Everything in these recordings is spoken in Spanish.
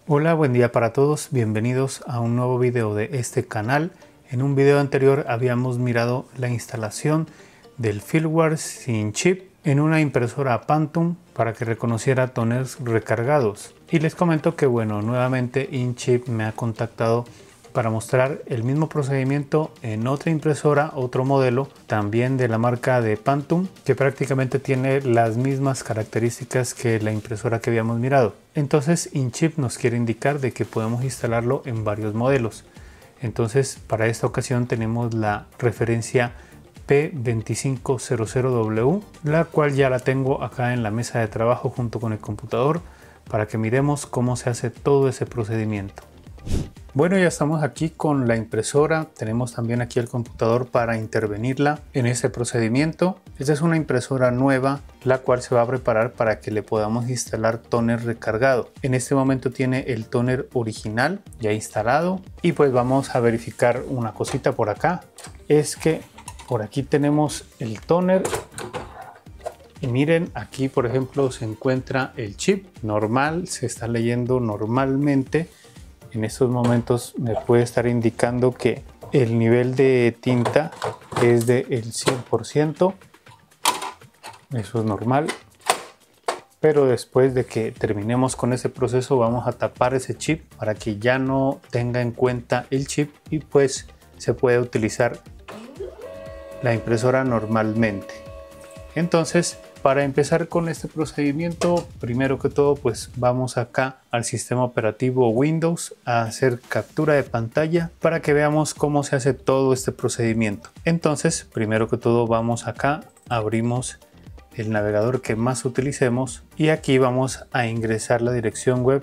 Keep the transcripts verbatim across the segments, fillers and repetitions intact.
Hola, buen día para todos, bienvenidos a un nuevo video de este canal. En un video anterior habíamos mirado la instalación del firmware sin chip en una impresora Phantom para que reconociera toners recargados. Y les comento que bueno, nuevamente InChip me ha contactado para mostrar el mismo procedimiento en otra impresora, otro modelo, también de la marca de Phantom, que prácticamente tiene las mismas características que la impresora que habíamos mirado. Entonces InChip nos quiere indicar de que podemos instalarlo en varios modelos. Entonces para esta ocasión tenemos la referencia P veinticinco cero cero W, la cual ya la tengo acá en la mesa de trabajo junto con el computador para que miremos cómo se hace todo ese procedimiento. Bueno, ya estamos aquí con la impresora, tenemos también aquí el computador para intervenirla en este procedimiento. Esta es una impresora nueva, la cual se va a preparar para que le podamos instalar tóner recargado. En este momento tiene el tóner original ya instalado y pues vamos a verificar una cosita por acá. Es que por aquí tenemos el tóner. Y miren, aquí por ejemplo se encuentra el chip normal, se está leyendo normalmente. En estos momentos me puede estar indicando que el nivel de tinta es del cien por ciento. Eso es normal. Pero después de que terminemos con ese proceso vamos a tapar ese chip para que ya no tenga en cuenta el chip y pues se puede utilizar la impresora normalmente. Entonces, para empezar con este procedimiento, primero que todo pues vamos acá al sistema operativo Windows a hacer captura de pantalla para que veamos cómo se hace todo este procedimiento. Entonces, primero que todo vamos acá, abrimos el navegador que más utilicemos y aquí vamos a ingresar la dirección web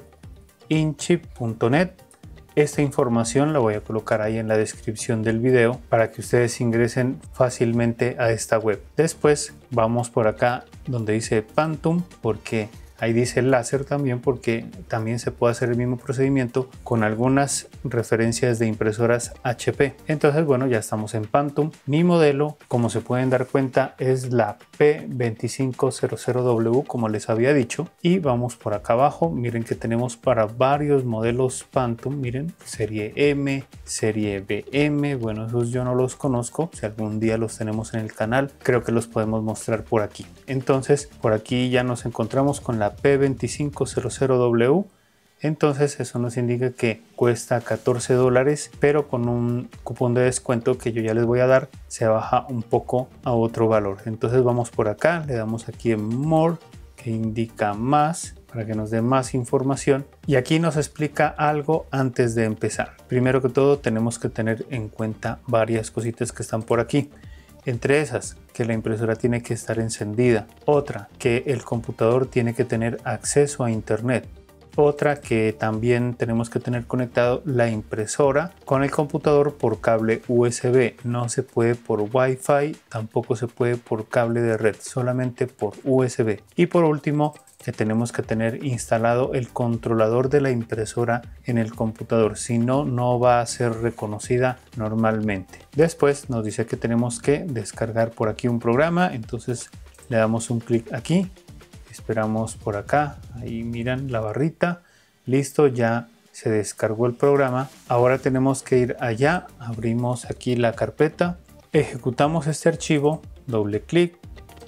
inchip punto net. Esta información la voy a colocar ahí en la descripción del video para que ustedes ingresen fácilmente a esta web. Después vamos por acá donde dice Phantom, porque ahí dice láser también, porque también se puede hacer el mismo procedimiento con algunas referencias de impresoras H P. Entonces bueno, ya estamos en Phantom. Mi modelo, como se pueden dar cuenta, es la P veinticinco cero cero W, como les había dicho. Y vamos por acá abajo, miren que tenemos para varios modelos Phantom, miren, serie M, serie B M, bueno, esos yo no los conozco, si algún día los tenemos en el canal, creo que los podemos mostrar por aquí. Entonces, por aquí ya nos encontramos con la P veinticinco cero cero W. Entonces eso nos indica que cuesta catorce dólares, pero con un cupón de descuento que yo ya les voy a dar se baja un poco a otro valor. Entonces vamos por acá, le damos aquí en More, que indica más, para que nos dé más información, y aquí nos explica algo antes de empezar. Primero que todo tenemos que tener en cuenta varias cositas que están por aquí. Entre esas, que la impresora tiene que estar encendida. Otra, que el computador tiene que tener acceso a internet. Otra, que también tenemos que tener conectado la impresora con el computador por cable U S B. No se puede por Wi-Fi, tampoco se puede por cable de red, solamente por U S B. Y por último, que tenemos que tener instalado el controlador de la impresora en el computador, si no, no va a ser reconocida normalmente. Después nos dice que tenemos que descargar por aquí un programa, entonces le damos un clic aquí, esperamos por acá, ahí miran la barrita, listo, ya se descargó el programa. Ahora tenemos que ir allá, abrimos aquí la carpeta, ejecutamos este archivo, doble clic,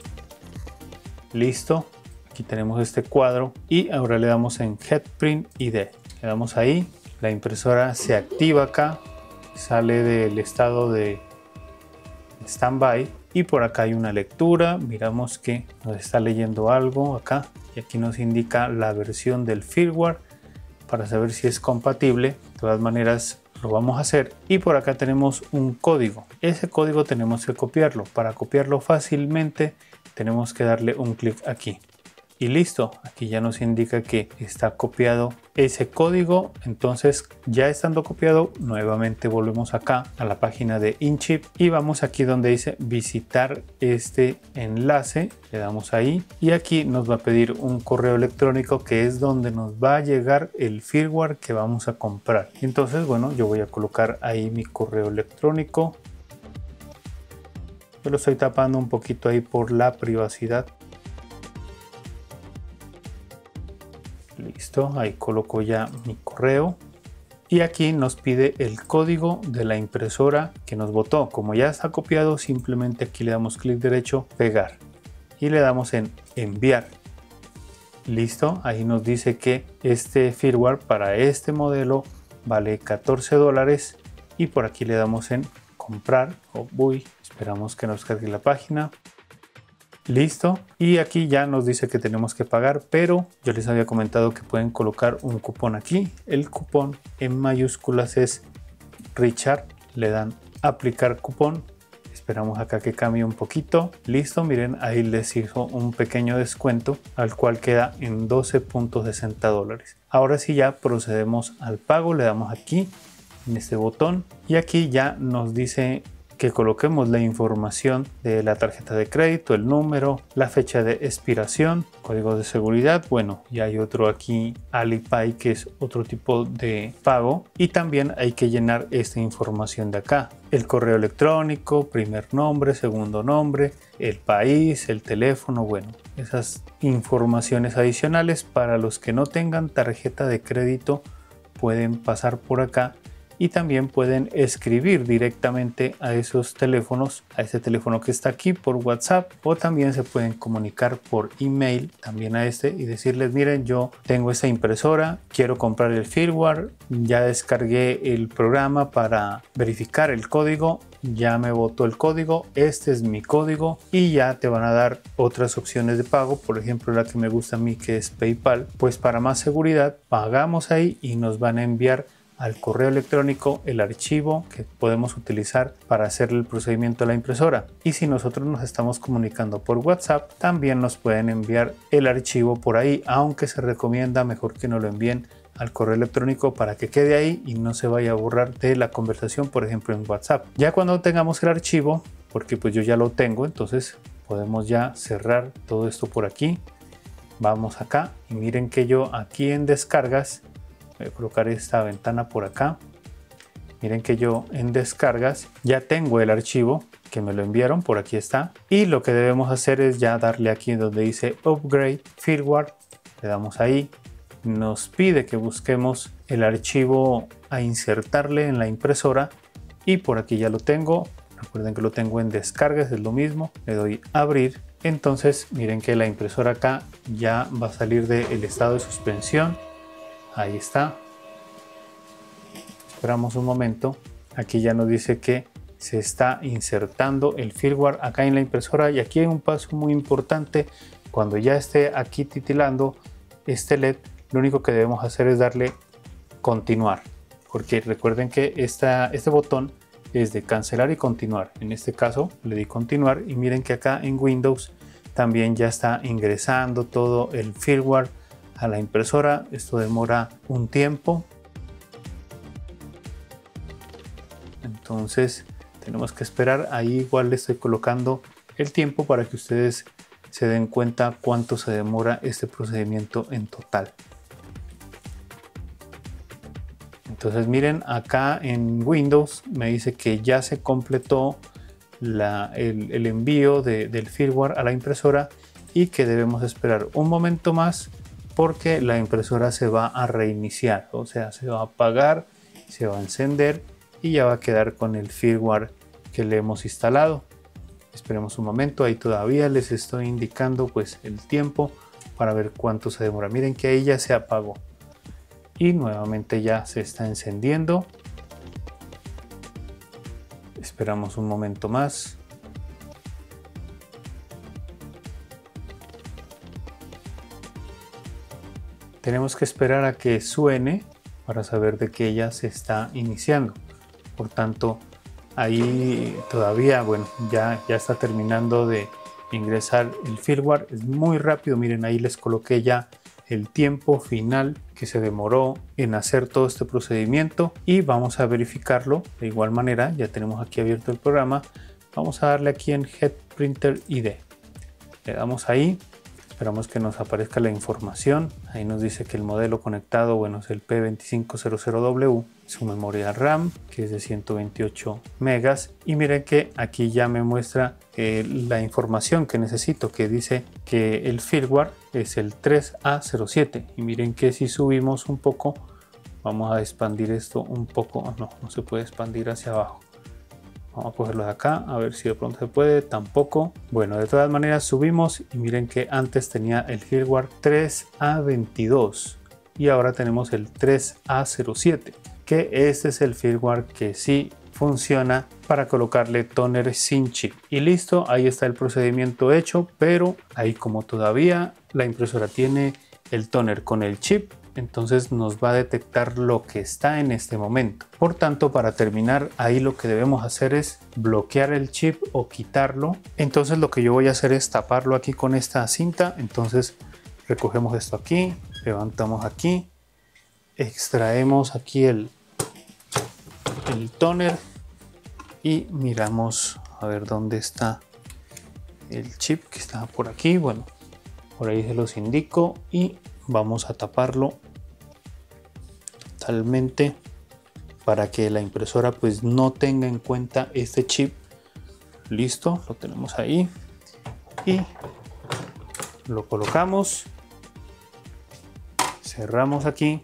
listo. Aquí tenemos este cuadro y ahora le damos en Headprint I D. Le damos ahí, la impresora se activa acá, sale del estado de standby y por acá hay una lectura. Miramos que nos está leyendo algo acá y aquí nos indica la versión del firmware para saber si es compatible. De todas maneras lo vamos a hacer y por acá tenemos un código. Ese código tenemos que copiarlo. Para copiarlo fácilmente tenemos que darle un clic aquí. Y listo, aquí ya nos indica que está copiado ese código. Entonces ya estando copiado, nuevamente volvemos acá a la página de InChip y vamos aquí donde dice visitar este enlace, le damos ahí y aquí nos va a pedir un correo electrónico que es donde nos va a llegar el firmware que vamos a comprar. Entonces bueno, yo voy a colocar ahí mi correo electrónico. Yo lo estoy tapando un poquito ahí por la privacidad. Listo, ahí coloco ya mi correo. Y aquí nos pide el código de la impresora que nos botó. Como ya está copiado, simplemente aquí le damos clic derecho, pegar. Y le damos en enviar. Listo, ahí nos dice que este firmware para este modelo vale catorce dólares. Y por aquí le damos en comprar. Oh, uy, esperamos que nos cargue la página. Listo, y aquí ya nos dice que tenemos que pagar, pero yo les había comentado que pueden colocar un cupón aquí. El cupón en mayúsculas es Richard, le dan aplicar cupón. Esperamos acá que cambie un poquito. Listo, miren, ahí les hizo un pequeño descuento, al cual queda en doce punto sesenta dólares. Ahora sí ya procedemos al pago, le damos aquí en este botón y aquí ya nos dice que coloquemos la información de la tarjeta de crédito, el número, la fecha de expiración, código de seguridad. Bueno, y hay otro aquí, Alipay, que es otro tipo de pago. Y también hay que llenar esta información de acá. El correo electrónico, primer nombre, segundo nombre, el país, el teléfono, bueno, esas informaciones adicionales. Para los que no tengan tarjeta de crédito pueden pasar por acá y también pueden escribir directamente a esos teléfonos, a este teléfono que está aquí por WhatsApp, o también se pueden comunicar por email también a este y decirles: miren, yo tengo esta impresora, quiero comprar el firmware, ya descargué el programa para verificar el código, ya me botó el código, este es mi código, y ya te van a dar otras opciones de pago, por ejemplo la que me gusta a mí, que es PayPal. Pues para más seguridad pagamos ahí y nos van a enviar al correo electrónico el archivo que podemos utilizar para hacer el procedimiento de la impresora. Y si nosotros nos estamos comunicando por WhatsApp, también nos pueden enviar el archivo por ahí, aunque se recomienda mejor que nos lo envíen al correo electrónico para que quede ahí y no se vaya a borrar de la conversación, por ejemplo en WhatsApp. Ya cuando tengamos el archivo, porque pues yo ya lo tengo, entonces podemos ya cerrar todo esto por aquí. Vamos acá y miren que yo aquí en descargas, voy a colocar esta ventana por acá. Miren que yo en descargas ya tengo el archivo que me lo enviaron, por aquí está. Y lo que debemos hacer es ya darle aquí donde dice Upgrade Firmware. Le damos ahí. Nos pide que busquemos el archivo a insertarle en la impresora. Y por aquí ya lo tengo. Recuerden que lo tengo en descargas, es lo mismo. Le doy abrir. Entonces miren que la impresora acá ya va a salir del estado de suspensión. Ahí está. Esperamos un momento. Aquí ya nos dice que se está insertando el firmware acá en la impresora. Y aquí hay un paso muy importante. Cuando ya esté aquí titilando este L E D, lo único que debemos hacer es darle continuar. Porque recuerden que esta, este botón es de cancelar y continuar. En este caso le di continuar y miren que acá en Windows también ya está ingresando todo el firmware a la impresora. Esto demora un tiempo, entonces tenemos que esperar. Ahí igual le estoy colocando el tiempo para que ustedes se den cuenta cuánto se demora este procedimiento en total. Entonces miren, acá en Windows me dice que ya se completó la, el, el envío de, del firmware a la impresora y que debemos esperar un momento más, porque la impresora se va a reiniciar, o sea, se va a apagar, se va a encender y ya va a quedar con el firmware que le hemos instalado. Esperemos un momento, ahí todavía les estoy indicando pues el tiempo para ver cuánto se demora. Miren que ahí ya se apagó y nuevamente ya se está encendiendo. Esperamos un momento más. Tenemos que esperar a que suene para saber de que ella se está iniciando. Por tanto, ahí todavía, bueno, ya, ya está terminando de ingresar el firmware. Es muy rápido, miren, ahí les coloqué ya el tiempo final que se demoró en hacer todo este procedimiento y vamos a verificarlo de igual manera. Ya tenemos aquí abierto el programa. Vamos a darle aquí en Head Printer I D. Le damos ahí. Esperamos que nos aparezca la información. Ahí nos dice que el modelo conectado, bueno, es el P veinticinco cero cero W, su memoria RAM, que es de ciento veintiocho megas. Y miren que aquí ya me muestra eh, la información que necesito, que dice que el firmware es el tres A cero siete. Y miren que si subimos un poco, vamos a expandir esto un poco. No, no se puede expandir hacia abajo. Vamos a cogerlo de acá, a ver si de pronto se puede. Tampoco. Bueno, de todas maneras subimos y miren que antes tenía el firmware tres A veintidós y ahora tenemos el tres A cero siete, que este es el firmware que sí funciona para colocarle toner sin chip. Y listo, ahí está el procedimiento hecho, pero ahí como todavía la impresora tiene el toner con el chip, entonces nos va a detectar lo que está en este momento. Por tanto, para terminar, ahí lo que debemos hacer es bloquear el chip o quitarlo. Entonces lo que yo voy a hacer es taparlo aquí con esta cinta. Entonces recogemos esto aquí, levantamos aquí, extraemos aquí el, el toner y miramos a ver dónde está el chip, que está por aquí. Bueno, por ahí se los indico y vamos a taparlo totalmente para que la impresora pues no tenga en cuenta este chip. Listo, lo tenemos ahí y lo colocamos, cerramos aquí,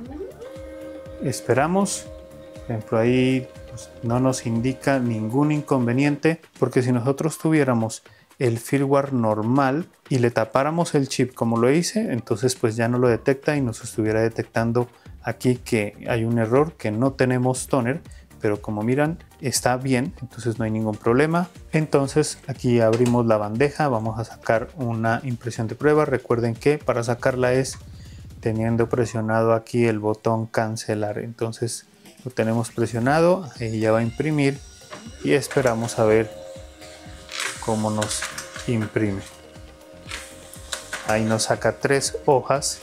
esperamos. Por ejemplo, ahí pues, no nos indica ningún inconveniente, porque si nosotros tuviéramos el firmware normal y le tapáramos el chip como lo hice, entonces pues ya no lo detecta y nos estuviera detectando aquí que hay un error, que no tenemos toner, pero como miran está bien, entonces no hay ningún problema. Entonces aquí abrimos la bandeja, vamos a sacar una impresión de prueba. Recuerden que para sacarla es teniendo presionado aquí el botón cancelar. Entonces lo tenemos presionado, ahí ya va a imprimir y esperamos a ver cómo nos imprime. Ahí nos saca tres hojas.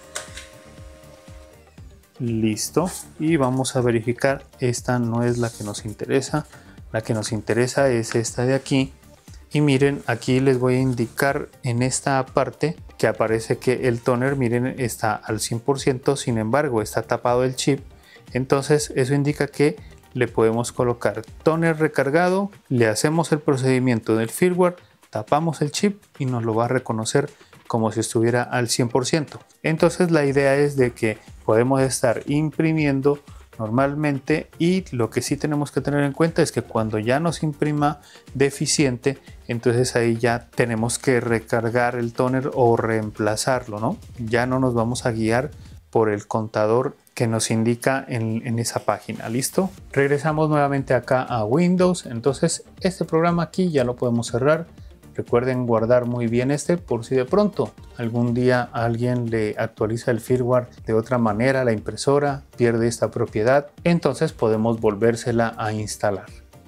Listo, y vamos a verificar. Esta no es la que nos interesa, la que nos interesa es esta de aquí. Y miren, aquí les voy a indicar en esta parte que aparece que el toner, miren, está al cien por ciento, sin embargo está tapado el chip. Entonces eso indica que le podemos colocar toner recargado, le hacemos el procedimiento del firmware, tapamos el chip y nos lo va a reconocer como si estuviera al cien por ciento. Entonces la idea es de que podemos estar imprimiendo normalmente, y lo que sí tenemos que tener en cuenta es que cuando ya nos imprima deficiente, entonces ahí ya tenemos que recargar el toner o reemplazarlo, ¿no? Ya no nos vamos a guiar por el contador que nos indica en, en esa página. ¿Listo? Regresamos nuevamente acá a Windows. Entonces este programa aquí ya lo podemos cerrar. Recuerden guardar muy bien este por si de pronto algún día alguien le actualiza el firmware de otra manera, la impresora pierde esta propiedad, entonces podemos volvérsela a instalar.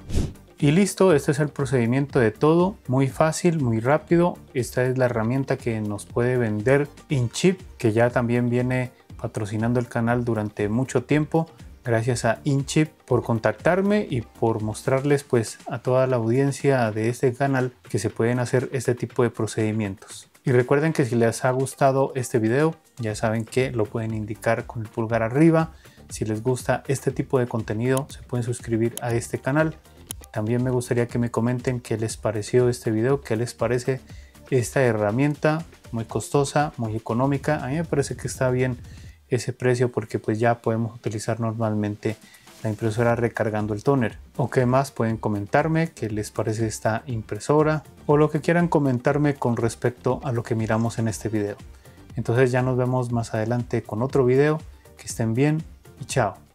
Y listo, este es el procedimiento de todo, muy fácil, muy rápido. Esta es la herramienta que nos puede vender InChip, que ya también viene patrocinando el canal durante mucho tiempo. Gracias a InChip por contactarme y por mostrarles pues a toda la audiencia de este canal que se pueden hacer este tipo de procedimientos. Y recuerden que si les ha gustado este video, ya saben que lo pueden indicar con el pulgar arriba. Si les gusta este tipo de contenido, se pueden suscribir a este canal. También me gustaría que me comenten qué les pareció este video, qué les parece esta herramienta muy costosa, muy económica. A mí me parece que está bien ese precio porque pues ya podemos utilizar normalmente la impresora recargando el toner. O qué más pueden comentarme, qué les parece esta impresora o lo que quieran comentarme con respecto a lo que miramos en este video. Entonces ya nos vemos más adelante con otro video. Que estén bien y chao.